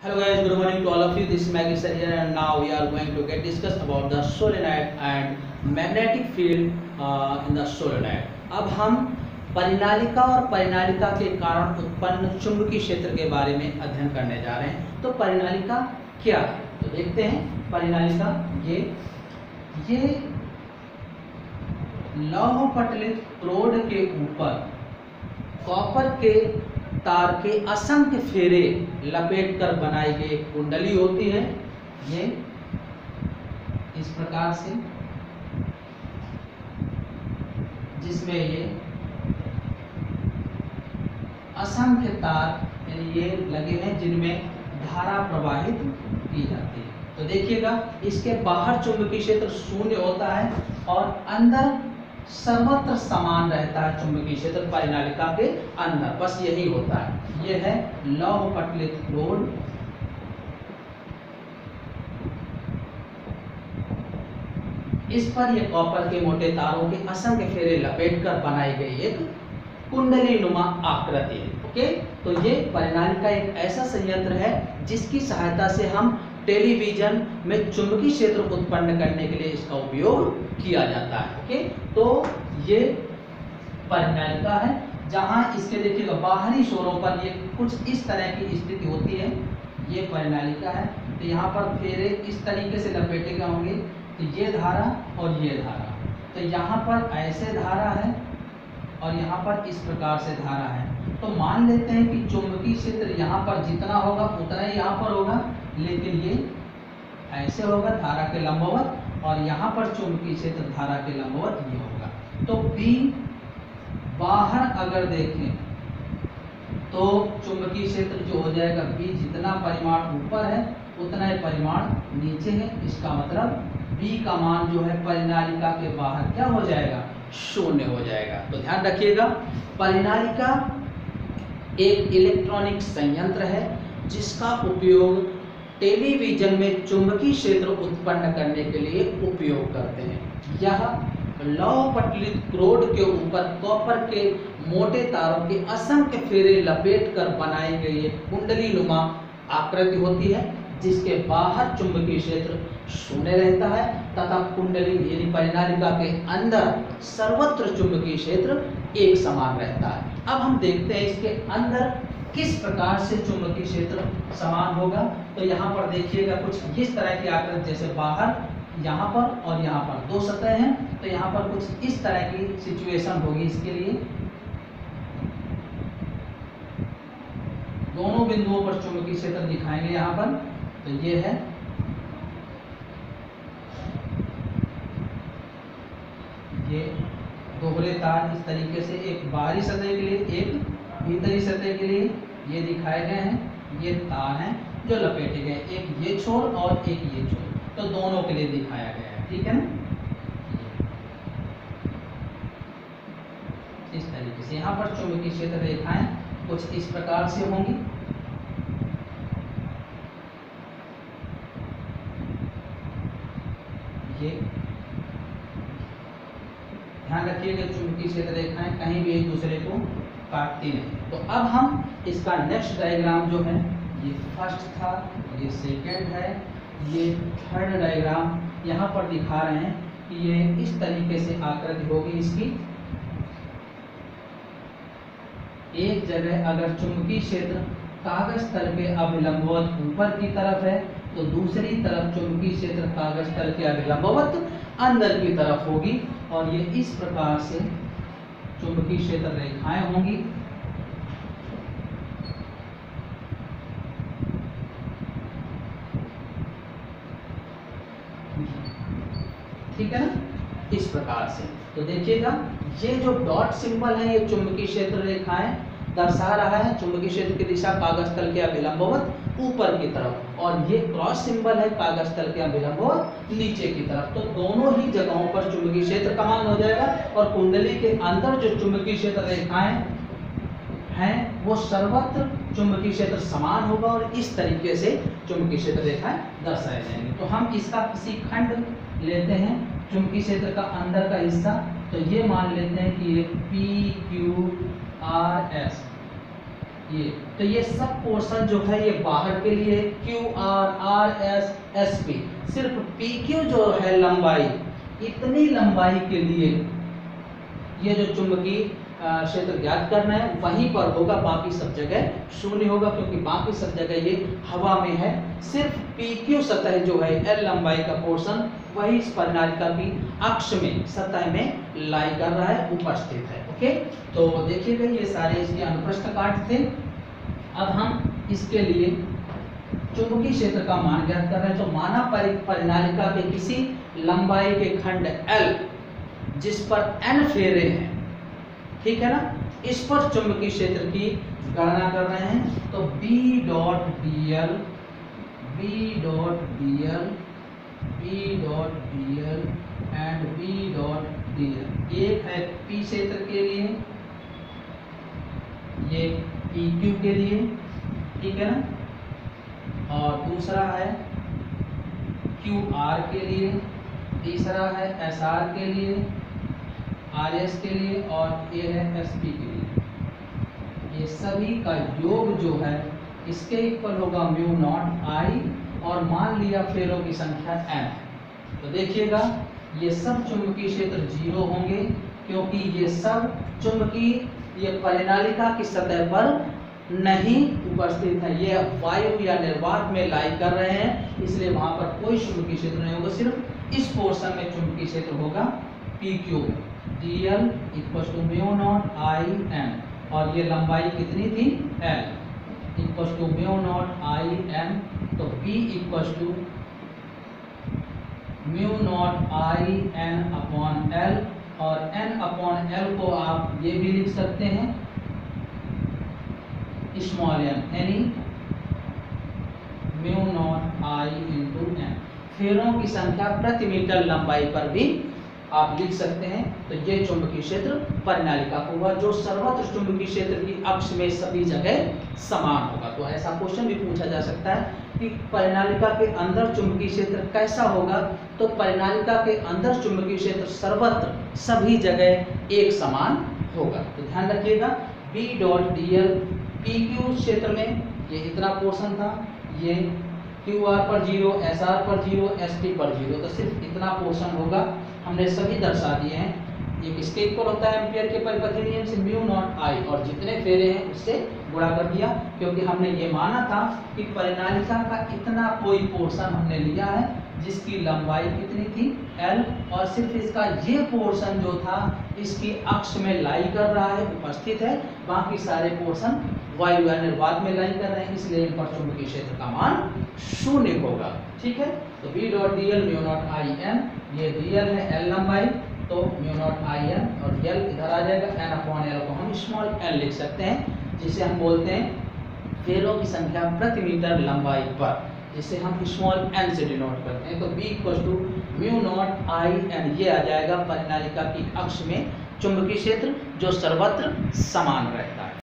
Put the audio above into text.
Hello guys, good morning to all of you. This is Maggie sir here, and now we are going to get discuss about the solenoid and magnetic field in the solenoid. अब हम परिनालिका और परिनालिका के कारण उत्पन्न चुंबकीय क्षेत्र के बारे में अध्ययन करने जा रहे हैं। तो परिनालिका क्या है, तो देखते हैं। परिनालिका ये लौह पटलित रोड के ऊपर कॉपर के तार के असंख्य फेरे लपेटकर बनाई गई एक कुंडली होती है। ये इस प्रकार से, जिसमें ये असंख्य तार यानी ये लगे हैं जिनमें धारा प्रवाहित की जाती है। तो देखिएगा, इसके बाहर चुंबकीय क्षेत्र शून्य होता है और अंदर सर्वत्र समान रहता है। चुंबकीय क्षेत्र परिनालिका के अंदर बस यही होता है। यह है लौह पटलित रोड। इस पर यह कॉपर के मोटे तारों के असंख्य फेरे लपेटकर बनाई गई एक कुंडली नुमा आकृति है। ओके, तो ये परिनालिका एक ऐसा संयंत्र है जिसकी सहायता से हम टेलीविजन में चुंबकीय क्षेत्र उत्पन्न करने के लिए इसका उपयोग किया जाता है। ओके, तो ये परिनालिका है जहां इसके देखिएगा बाहरी छोरों पर ये कुछ इस तरह की स्थिति होती है। ये परिनालिका है, तो यहाँ पर फेरे इस तरीके से लपेटे गए होंगे। तो ये धारा और ये धारा, तो यहाँ पर ऐसे धारा है और यहाँ पर इस प्रकार से धारा है। तो मान लेते हैं कि चुंबकीय क्षेत्र यहाँ पर जितना होगा उतना ही यहाँ पर होगा, लेकिन ये ऐसे होगा धारा के लंबवत, और यहाँ पर चुंबकीय क्षेत्र धारा के लंबवत ये होगा। तो B बाहर अगर देखें तो चुंबकीय क्षेत्र जो हो जाएगा B, जितना परिमाण ऊपर है उतना ही परिमाण नीचे है। इसका मतलब B का मान जो है परिनालिका के बाहर क्या हो जाएगा, शून्य हो जाएगा। तो ध्यान रखिएगा, परिनालिका एक इलेक्ट्रॉनिक संयंत्र है जिसका उपयोग टेलीविजन में चुंबकीय क्षेत्र उत्पन्न करने के लिए उपयोग करते हैं। यह लौह पटलित रोड के ऊपर कॉपर के मोटे तारों के असंख्य फेरे लपेटकर बनाई गई एक कुंडली नुमा आकृति होती है, जिसके बाहर चुंबकीय क्षेत्र शून्य रहता है तथा कुंडली यानी परिनालिका के अंदर सर्वत्र चुंबकीय क्षेत्र एक समान रहता है। अब हम देखते हैं इसके अंदर किस प्रकार से चुंबकीय क्षेत्र समान होगा। तो यहाँ पर देखिएगा कुछ इस तरह की आकृति, जैसे बाहर यहाँ पर और यहाँ पर दो सतह हैं, तो यहाँ पर कुछ इस तरह की सिचुएशन होगी। इसके लिए दोनों बिंदुओं पर चुंबकीय क्षेत्र दिखाएंगे यहाँ पर। तो ये है, ये दोहरे तार इस तरीके से, एक बाहरी सतह के लिए एक भीतरी सतह के लिए ये दिखाए गए हैं। ये तार हैं जो लपेटे गए, एक ये छोर और एक ये छोर, तो दोनों के लिए दिखाया गया है। ठीक है ना, इस तरीके से यहाँ पर चुंबकीय क्षेत्र रेखाएं कुछ इस प्रकार से होंगी। ये ध्यान रखिएगा, चुंबकीय क्षेत्र रेखाएं कहीं भी एक दूसरे को काटती नहीं। तो अब हम इसका नेक्स्ट डायग्राम जो है, ये फर्स्ट था, ये सेकंड है, ये थर्ड डायग्राम यहाँ पर दिखा रहे हैं कि ये इस तरीके से आकृति होगी इसकी। एक जगह अगर चुंबकीय क्षेत्र कागज तल के अभिलंबवत ऊपर की तरफ है, तो दूसरी तरफ चुंबकीय क्षेत्र कागज तल के अभिलंबवत अंदर की तरफ होगी, और ये इस प्रकार से चुंबकीय क्षेत्र रेखाएं होंगी। ठीक है ना, इस प्रकार से। तो देखिएगा, ये जो डॉट सिंबल है ये चुंबकीय क्षेत्र रेखाएं दर्शा रहा है। चुंबकीय क्षेत्र की दिशा कागज तल के अभिलंबवत ऊपर की तरफ, और ये क्रॉस सिंबल है कागज तल के अभिलंबवत नीचे की तरफ। तो दोनों ही जगहों पर चुंबकीय क्षेत्र का मान हो जाएगा, और कुंडली के अंदर जो चुंबकीय क्षेत्र रेखाएं हैं वो सर्वत्र चुंबकीय क्षेत्र समान होगा, और इस तरीके से चुंबकीय क्षेत्र रेखाएं दर्शाए जाएंगे। तो हम इसका किसी खंड लेते हैं चुंबकीय क्षेत्र का अंदर का हिस्सा, तो ये मान लेते हैं कि ये PQRS ये तो ये सब पोर्शन जो है ये बाहर के लिए Q R R S S P, सिर्फ पी क्यू जो है लंबाई, इतनी लंबाई के लिए ये जो चुंबकीय क्षेत्र ज्ञात करना है वहीं पर होगा, बाकी सब जगह शून्य होगा क्योंकि बाकी सब जगह ये हवा में है। सिर्फ पी क्यू सतह जो है एल लंबाई का पोर्शन वही इस परिनालिका की अक्ष में सतह में लाई कर रहा है, उपस्थित है। ओके, तो देखिएगा ये सारे इसके अनुप्रस्थ काट थे। अब हम इसके लिए चुंबकीय क्षेत्र का मान ज्ञात कर रहे हैं। तो माना परिनालिका के किसी लंबाई के खंड L जिस पर n फेरे हैं, ठीक है ना, इस पर चुंबकीय क्षेत्र की गणना कर रहे हैं। तो B dot dl and B dot dl, एक है P क्षेत्र के लिए, ये PQ के लिए, ठीक है ना, और दूसरा है QR के लिए, तीसरा है SR के लिए, RS के लिए, और ये है SP के लिए। ये सभी का योग जो है इसके इक्वल होगा म्यू नॉट I, और मान लिया फेरों की संख्या n है। तो देखिएगा ये सब चुंबकीय क्षेत्र 0 होंगे क्योंकि ये सब चुंबकीय ये परिनालिका की सतह पर नहीं उपस्थित है, ये वायु या निर्वात में लाई कर रहे हैं, इसलिए वहां पर कोई चुंबकीय क्षेत्र नहीं होगा। सिर्फ इस पोर्शन में चुंबकीय क्षेत्र होगा PQ, dl equal to mu naught I n, और ये लंबाई कितनी थी L equal to mu naught I n। तो B equal to mu naught I n upon L, और n अपॉन L को आप ये भी लिख सकते हैं स्मॉल m, यानी mu naught I into n। फेरों की संख्या प्रति मीटर लंबाई पर भी आप लिख सकते हैं। तो ये चुंबकीय क्षेत्र परिनालिका को हुआ जो सर्वत्र चुंबकीय क्षेत्र की अक्ष में सभी जगह समान होगा। तो ऐसा क्वेश्चन भी पूछा जा सकता है कि परिनालिका के अंदर चुंबकीय क्षेत्र कैसा होगा। तो परिनालिका के अंदर चुंबकीय क्षेत्र सर्वत्र सभी जगह एक समान होगा। तो ध्यान रखिएगा B डॉट dl PQ क्षेत्र में ये इतना पोर्शन था, ये QR पर 0, SR पर 0, SP पर 0, तो सिर्फ इतना पोर्शन होगा। हमने सभी दर्शा दिए हैं। ये किसके इक्वल होता है एम्पियर के परिपथ नियम से म्यू नॉट I, और जितने फेरे हैं उससे गुणा कर दिया क्योंकि हमने ये माना था कि परिनालिका का इतना कोई पोर्शन हमने लिया है जिसकी लंबाई कितनी थी L, और सिर्फ इसका ये पोर्शन जो था इसकी अक्ष में लाई कर रहा है, उपस्थित है, बाकी सारे पोर्शन वायु या निर्वात में लाई कर रहे हैं, इसलिए इन पर चुंबकीय क्षेत्र का मान 0 होगा। ठीक है, तो B dot dl mu naught I n, ये dl है L लंबाई, तो म्यू नॉट I n, और L इधर आ जाएगा, n अपॉन L को हम स्मॉल n लिख सकते हैं, जिसे हम बोलते हैं फेरों की संख्या प्रति मीटर लंबाई पर, जिसे हम स्मॉल n से डिनोट करते हैं। तो B equal to mu naught I n, ये आ जाएगा परिनालिका की अक्ष में चुंबकीय क्षेत्र जो सर्वत्र समान रहता है।